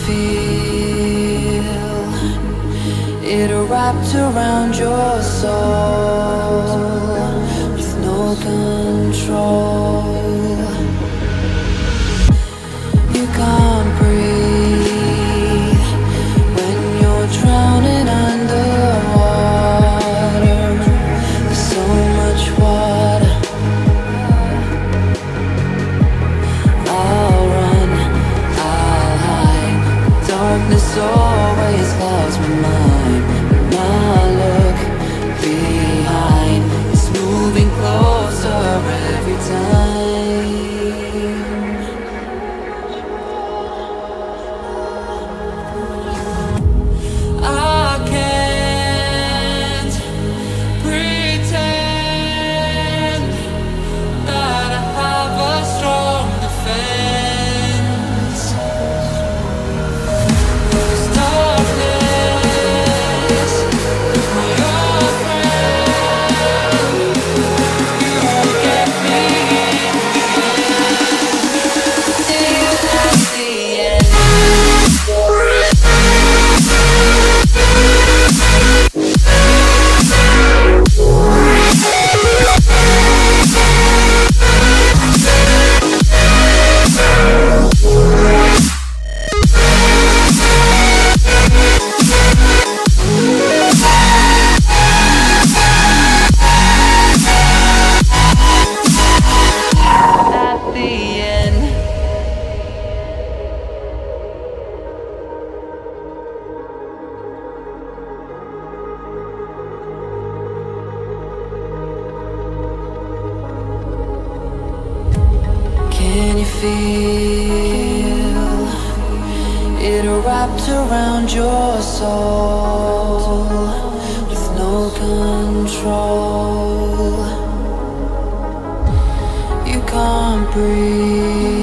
feel it wrapped around your soul with no control? You can't breathe when you're drowning underwater. There's so much water. I'll run, I'll hide. Darkness always clouds my mind. When I look behind, it's moving closer every time. I can't pretend that I have a strong defense. There's darkness, my old friend. You won't get me till that's the end. At the end. Can you feel it wrapped around your soul with no control? You can't breathe